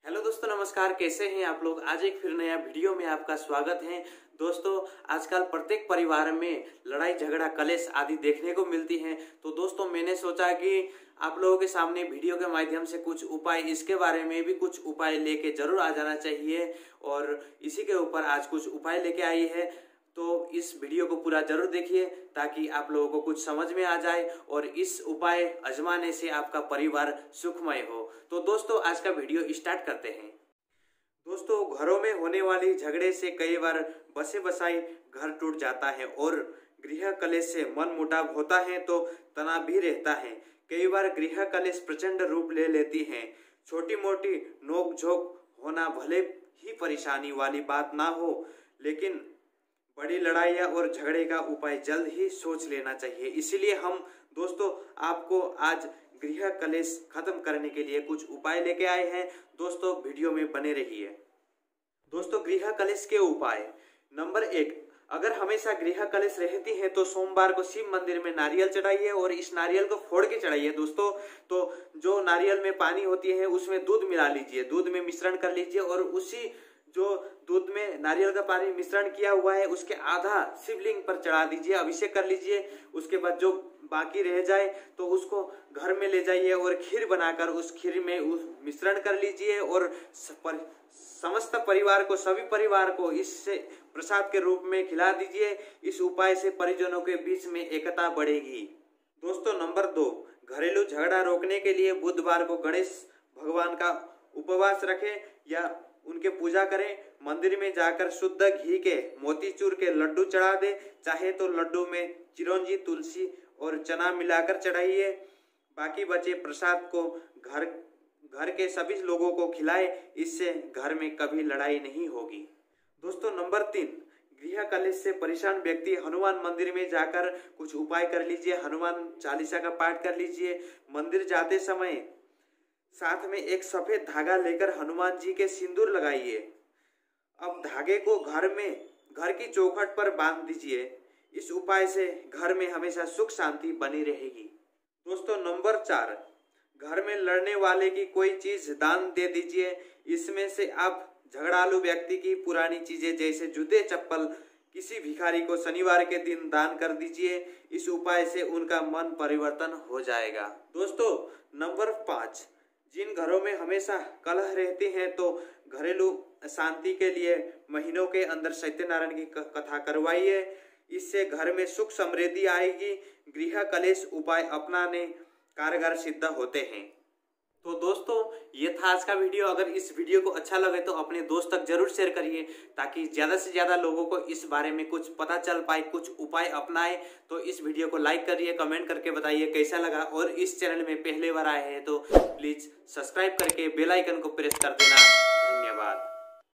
Hello दोस्तों, नमस्कार। कैसे हैं आप लोग। आज एक फिर नया वीडियो में आपका स्वागत है। दोस्तों, आजकल प्रत्येक परिवार में लड़ाई झगड़ा कलेश आदि देखने को मिलती हैं। तो दोस्तों, मैंने सोचा कि आप लोगों के सामने वीडियो के माध्यम से कुछ उपाय, इसके बारे में भी कुछ उपाय लेके जरूर आ जाना चाहिए और इसी के ऊपर आज कुछ उपाय लेके आई है। तो इस वीडियो को पूरा जरूर देखिए ताकि आप लोगों को कुछ समझ में आ जाए और इस उपाय आजमाने से आपका परिवार सुखमय हो। तो दोस्तों, आज का वीडियो स्टार्ट करते हैं। दोस्तों, घरों में होने वाली झगड़े से कई बार बसे बसाई घर टूट जाता है और गृह कलेश से मन मुटाव होता है तो तनाव भी रहता है। कई बार गृह कलेश प्रचंड रूप ले लेती है। छोटी मोटी नोक झोंक होना भले ही परेशानी वाली बात ना हो, लेकिन बड़ी लड़ाइयाँ और झगड़े का उपाय जल्द ही सोच लेना चाहिए। इसीलिए हम दोस्तों आपको आज गृह कलेश खत्म करने के लिए कुछ उपाय लेके आए हैं। दोस्तों, वीडियो में बने रहिए। दोस्तों, गृह कलेश के उपाय। नंबर 1, अगर हमेशा गृह कलेश रहती है तो सोमवार को शिव मंदिर में नारियल चढ़ाइए और इस नारियल को फोड़ के चढ़ाइए। दोस्तों, तो जो नारियल में पानी होती है उसमें दूध मिला लीजिए, दूध में मिश्रण कर लीजिए और उसी जो दूध में नारियल का पानी मिश्रण किया हुआ है उसके आधा शिवलिंग पर चढ़ा दीजिए, अभिषेक कर लीजिए। उसके बाद जो बाकी रह जाए तो उसको घर में ले जाइए और खीर बनाकर उस खीर में उस मिश्रण कर लीजिए और समस्त परिवार को, सभी परिवार को इससे प्रसाद के रूप में खिला दीजिए। इस उपाय से परिजनों के बीच में एकता बढ़ेगी। दोस्तों, नंबर 2, घरेलू झगड़ा रोकने के लिए बुधवार को गणेश भगवान का उपवास रखें या उनके पूजा करें। मंदिर में जाकर शुद्ध घी के मोतीचूर के लड्डू चढ़ा दे, चाहे तो लड्डू में चिरौंजी, तुलसी और चना मिलाकर चढ़ाइए। बाकी बचे प्रसाद को घर के सभी लोगों को खिलाए। इससे घर में कभी लड़ाई नहीं होगी। दोस्तों, नंबर 3, गृह कलेश से परेशान व्यक्ति हनुमान मंदिर में जाकर कुछ उपाय कर लीजिए। हनुमान चालीसा का पाठ कर लीजिए। मंदिर जाते समय साथ में एक सफेद धागा लेकर हनुमान जी के सिंदूर लगाइए। अब धागे को घर की चौखट पर बांध दीजिए। इस उपाय से घर में हमेशा सुख शांति बनी रहेगी। दोस्तों, नंबर 4, घर में लड़ने वाले की कोई चीज दान दे दीजिए। इसमें से आप झगड़ालू व्यक्ति की पुरानी चीजें जैसे जूते, चप्पल किसी भिखारी को शनिवार के दिन दान कर दीजिए। इस उपाय से उनका मन परिवर्तन हो जाएगा। दोस्तों, नंबर 5, जिन घरों में हमेशा कलह रहते हैं तो घरेलू शांति के लिए महीनों के अंदर सत्यनारायण की कथा करवाइए। इससे घर में सुख समृद्धि आएगी। गृह कलेश उपाय अपनाने कारगर सिद्ध होते हैं। तो दोस्तों, ये था आज का वीडियो। अगर इस वीडियो को अच्छा लगे तो अपने दोस्त तक जरूर शेयर करिए ताकि ज़्यादा से ज़्यादा लोगों को इस बारे में कुछ पता चल पाए, कुछ उपाय अपनाए। तो इस वीडियो को लाइक करिए, कमेंट करके बताइए कैसा लगा और इस चैनल में पहले बार आए हैं तो प्लीज़ सब्सक्राइब करके बेल आइकन को प्रेस कर देना। धन्यवाद।